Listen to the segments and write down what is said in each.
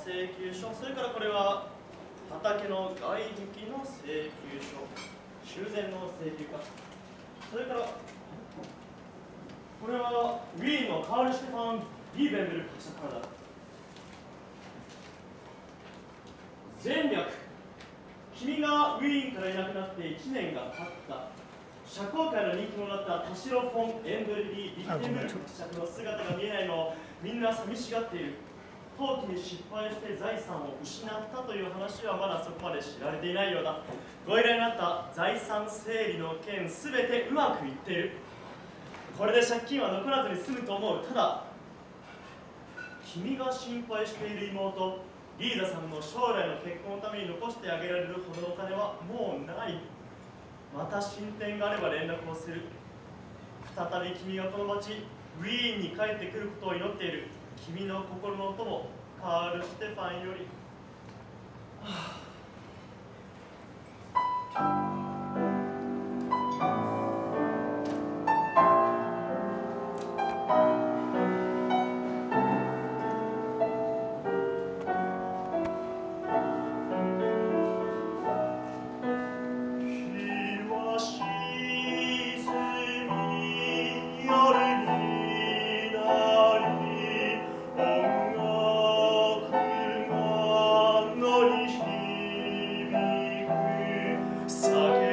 請求書、それからこれは畑の外壁の請求書、修繕の請求か、それからこれはウィーンのカール・シュテファン・リーベンベル伯爵からだ。前略、君がウィーンからいなくなって1年が経った。社交界の人気者だった田代・フォン・エンドリリー・ビッテンベルク伯爵の姿が見えないのをみんな寂しがっている。登記に失敗して財産を失ったという話はまだそこまで知られていないようだ。ご依頼になった財産整理の件すべてうまくいっている。これで借金は残らずに済むと思う。ただ君が心配している妹リーザさんの将来の結婚のために残してあげられるほどのお金はもうない。また進展があれば連絡をする。再び君がこの町ウィーンに帰ってくることを祈っている。君の心の友カール・シュテファンより。酒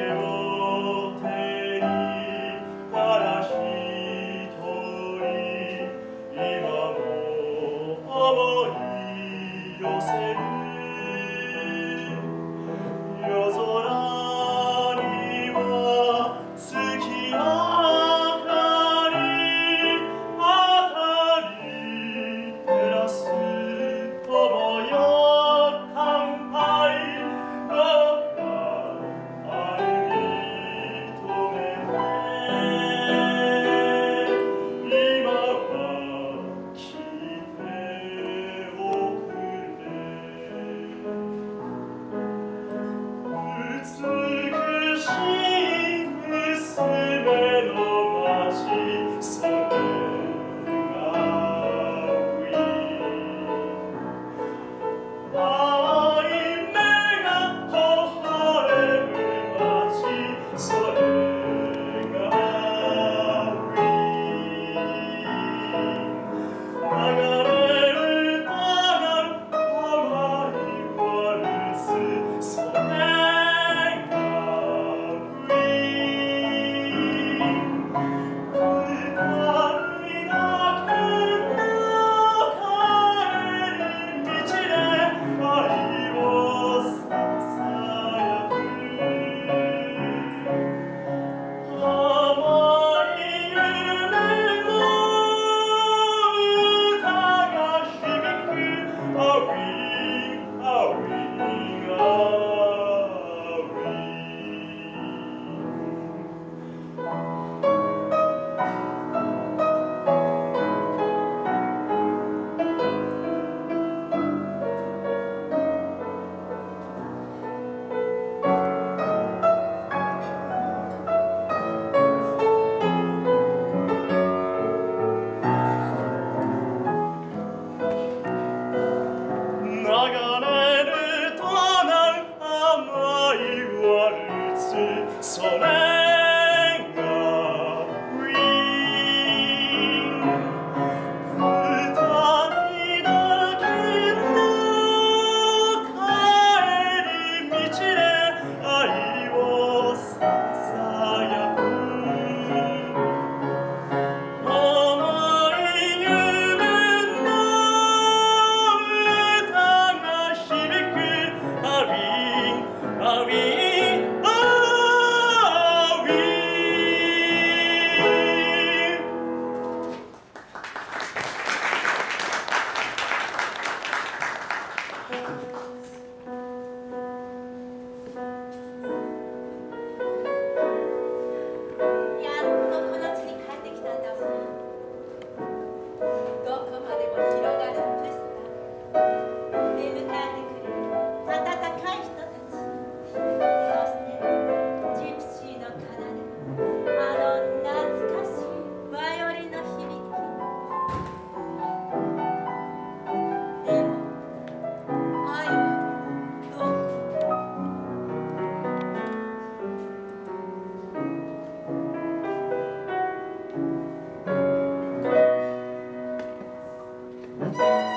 す。